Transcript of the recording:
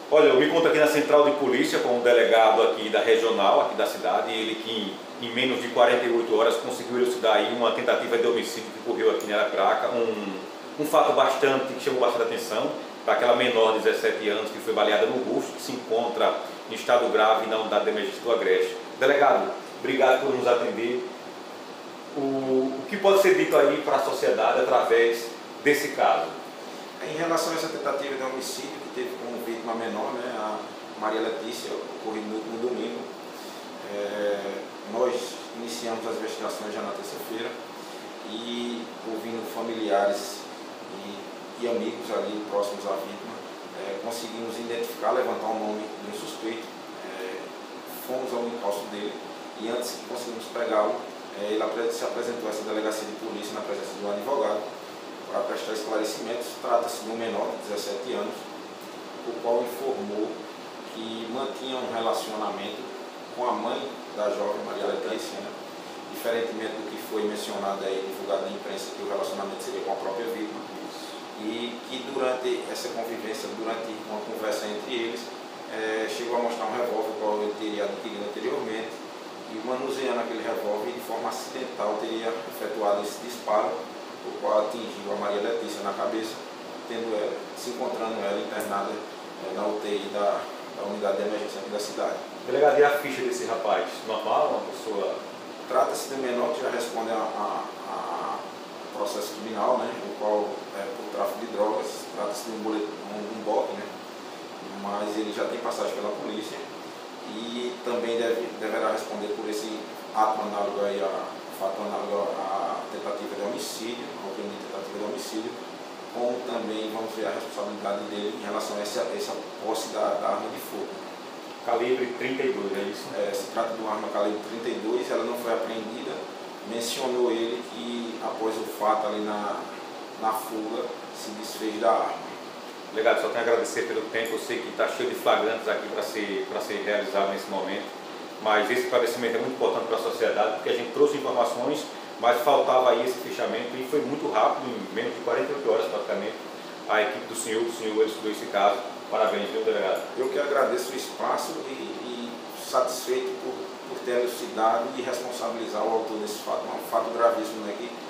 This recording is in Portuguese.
Olha, eu me encontro aqui na central de polícia com um delegado aqui da regional, aqui da cidade, ele que em menos de 48 horas conseguiu elucidar aí uma tentativa de homicídio que ocorreu aqui em Arapiraca, um fato que chamou bastante atenção, para aquela menor de 17 anos que foi baleada no rosto, que se encontra em estado grave na unidade de emergência do Agreste. Delegado, obrigado por nos atender. O que pode ser dito aí para a sociedade através desse caso? Em relação a essa tentativa de homicídio que teve como vítima menor, né, a Maria Letícia, ocorrido no último domingo, nós iniciamos as investigações já na terça-feira e, ouvindo familiares e amigos ali próximos à vítima, conseguimos identificar, levantar o nome de um suspeito, fomos ao encalço dele e antes que conseguimos pegá-lo, ele se apresentou a essa delegacia de polícia na presença de um advogado para prestar esclarecimentos. Trata-se de um menor de 17 anos, o qual informou que mantinha um relacionamento com a mãe da jovem Maria Letícia, né? Diferentemente do que foi mencionado aí, divulgado na imprensa, que o relacionamento seria com a própria vítima, e que durante essa convivência, durante uma conversa entre eles, chegou a mostrar um revólver qual ele teria adquirido anteriormente, e manuseando aquele revólver de forma acidental teria efetuado esse disparo, o qual atingiu a Maria Letícia na cabeça, se encontrando ela internada na UTI da unidade de emergência aqui da cidade. Delegado, e a ficha desse rapaz? Normal? Uma pessoa... Trata-se de um menor que já responde a processo criminal, né, o qual é por tráfico de drogas. Trata-se de um BOP, né, mas ele já tem passagem pela polícia e também deverá responder por esse ato análogo aí, fato análogo à tentativa de homicídio, ao crime de tentativa de homicídio, como também vamos ver a responsabilidade dele em relação a essa posse da arma de fogo. Calibre 32, é isso? Se trata de uma arma calibre 32, ela não foi apreendida. Mencionou ele que após o fato ali na fuga se desfez da arma. Delegado, só tenho a agradecer pelo tempo, eu sei que está cheio de flagrantes aqui para ser realizado nesse momento, mas esse esclarecimento é muito importante para a sociedade, porque a gente trouxe informações, mas faltava aí esse fechamento e foi muito rápido, em menos de 48 horas praticamente, a equipe do senhor elucidou esse caso. Parabéns, viu, delegado? Eu que agradeço o espaço e satisfeito por ter elucidado e responsabilizar o autor desse fato, um fato gravíssimo, né,